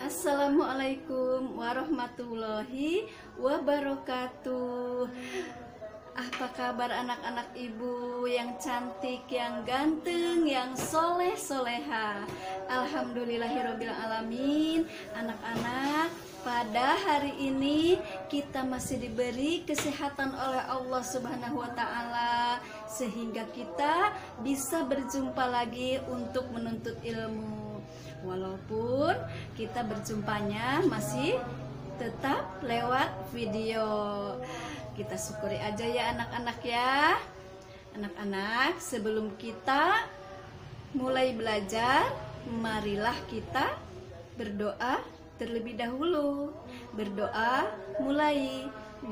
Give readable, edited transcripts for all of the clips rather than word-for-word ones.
Assalamualaikum warahmatullahi wabarakatuh. Apa kabar anak-anak ibu yang cantik, yang ganteng, yang soleh soleha? Alhamdulillahirabbil alamin. Anak-anak, pada hari ini kita masih diberi kesehatan oleh Allah Subhanahu wa taala sehingga kita bisa berjumpa lagi untuk menuntut ilmu. Walaupun kita berjumpanya masih tetap lewat video. Kita syukuri aja ya anak-anak ya. Anak-anak, sebelum kita mulai belajar, marilah kita berdoa terlebih dahulu. Berdoa mulai.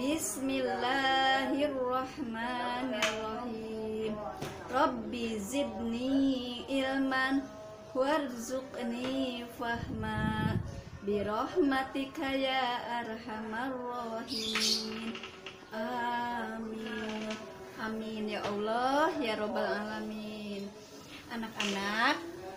Bismillahirrahmanirrahim. Rabbi zidni ilman warzuqni fahma birahmatika ya arhamar rahimin. Amin. Amin ya Allah ya Rabbal alamin. Anak-anak,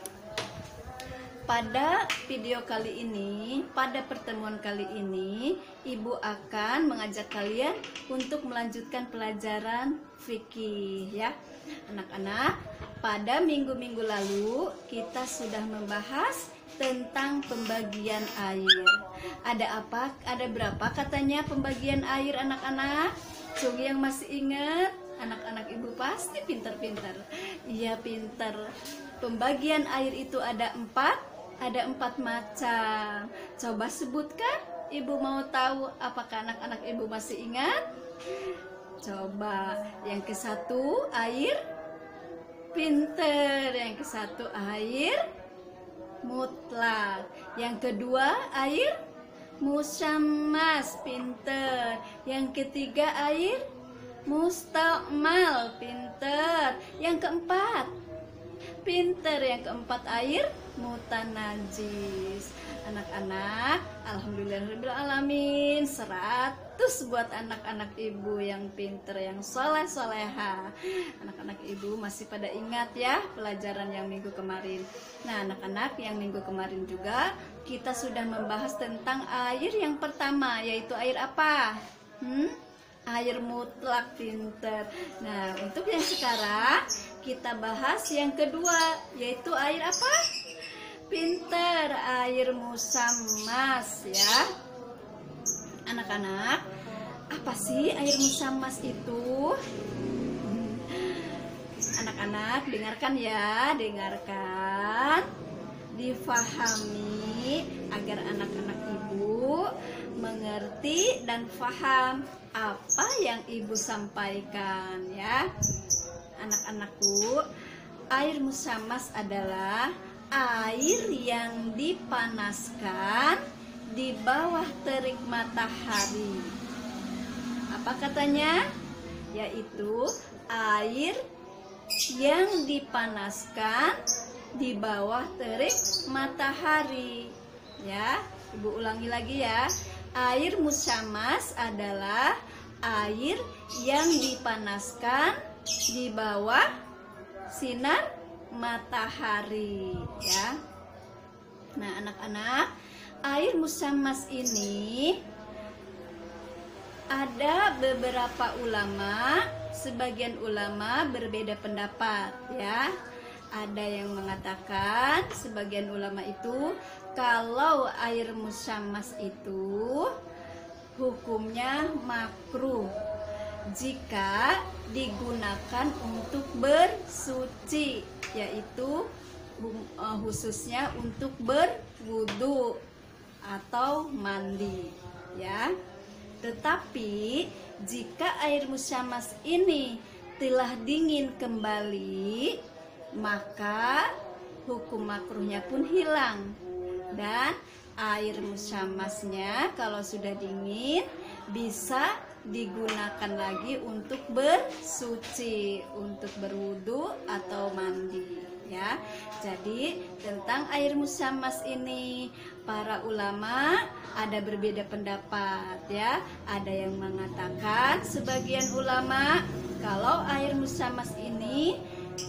pada video kali ini, pada pertemuan kali ini, Ibu akan mengajak kalian untuk melanjutkan pelajaran fikih ya. Anak-anak, pada minggu-minggu lalu kita sudah membahas tentang pembagian air. Ada apa? Ada berapa katanya pembagian air anak-anak? Coba yang masih ingat? Anak-anak ibu pasti pintar-pintar. Iya pintar. Pembagian air itu ada empat macam. Coba sebutkan. Ibu mau tahu apakah anak-anak ibu masih ingat? Coba yang ke satu air pinter, yang ke satu air mutlak, yang kedua air musyammas, pinter, yang ketiga air mustakmal, pinter, yang keempat pinter, yang keempat air mutanajis. Anak-anak, alhamdulillahirabbil alamin, 100 buat anak-anak ibu yang pinter, yang soleh soleha. Anak-anak ibu masih pada ingat ya pelajaran yang minggu kemarin. Nah anak-anak, yang minggu kemarin juga kita sudah membahas tentang air yang pertama, yaitu air apa? Air mutlak, pinter. Nah untuk yang sekarang kita bahas yang kedua, yaitu air apa? Pinter, air musammas ya. Anak-anak, apa sih air musammas itu? Anak-anak dengarkan ya, dengarkan, difahami agar anak-anak ibu mengerti dan paham apa yang ibu sampaikan ya. Anak-anakku, air musammas adalah air yang dipanaskan di bawah terik matahari. Apa katanya? Yaitu air yang dipanaskan di bawah terik matahari. Ya, ibu ulangi lagi ya. Air musammas adalah air yang dipanaskan di bawah sinar matahari ya. Nah anak-anak, air musammas ini ada beberapa ulama, sebagian ulama berbeda pendapat ya. Ada yang mengatakan, sebagian ulama itu, kalau air musammas itu hukumnya makruh jika digunakan untuk bersuci, yaitu khususnya untuk berwudu atau mandi ya. Tetapi jika air musammas ini telah dingin kembali, maka hukum makruhnya pun hilang, dan air musammasnya kalau sudah dingin bisa digunakan lagi untuk bersuci, untuk berwudu atau mandi ya. Jadi tentang air musammas ini para ulama ada berbeda pendapat ya. Ada yang mengatakan, sebagian ulama, kalau air musammas ini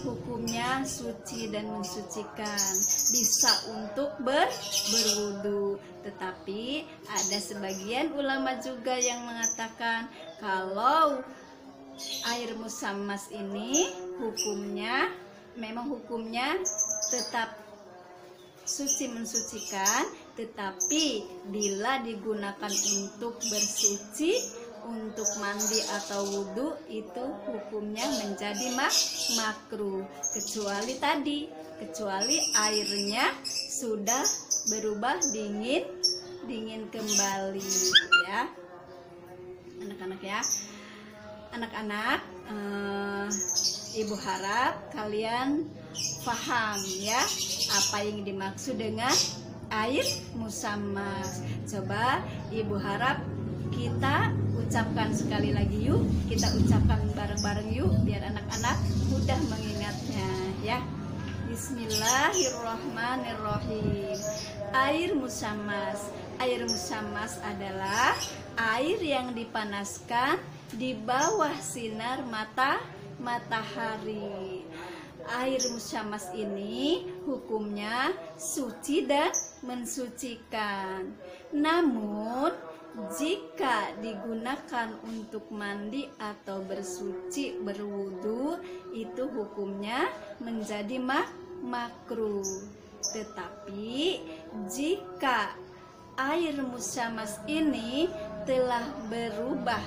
hukumnya suci dan mensucikan, bisa untuk berwudu. Tetapi ada sebagian ulama juga yang mengatakan kalau air musammas ini memang hukumnya tetap suci mensucikan, tetapi bila digunakan untuk bersuci, untuk mandi atau wudhu, itu hukumnya menjadi makruh, kecuali airnya sudah berubah dingin kembali, ya anak-anak ya. Anak-anak, ibu harap kalian paham ya apa yang dimaksud dengan air musammas. Coba ibu harap kita ucapkan sekali lagi yuk, kita ucapkan bareng-bareng yuk biar anak-anak mudah mengingatnya ya. Bismillahirrahmanirrahim. Air musammas adalah air yang dipanaskan di bawah sinar matahari. Air musammas ini hukumnya suci dan mensucikan. Namun jika digunakan untuk mandi atau bersuci, berwudu, itu hukumnya menjadi makruh. Tetapi jika air musammas ini telah berubah,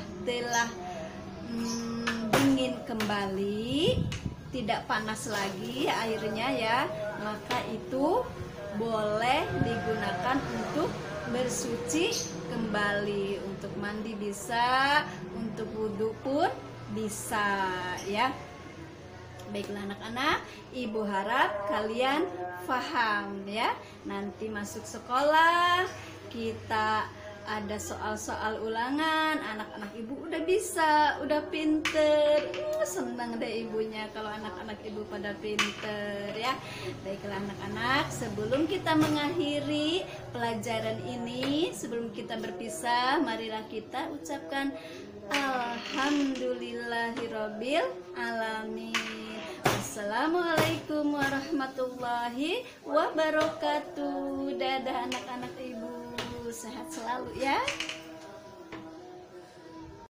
dingin kembali, tidak panas lagi airnya ya, maka itu boleh digunakan untuk bersuci kembali, untuk mandi bisa, untuk wudhu pun bisa ya. Baiklah anak-anak, ibu harap kalian paham ya. Nanti masuk sekolah kita ada soal-soal ulangan, anak-anak ibu udah bisa, udah pinter. Senang deh ibunya kalau anak-anak ibu pada pinter ya. Baiklah anak-anak, sebelum kita mengakhiri pelajaran ini, sebelum kita berpisah, marilah kita ucapkan alhamdulillahirabbil alamin. Assalamualaikum warahmatullahi wabarakatuh. Dadah anak-anak ibu, sehat selalu ya.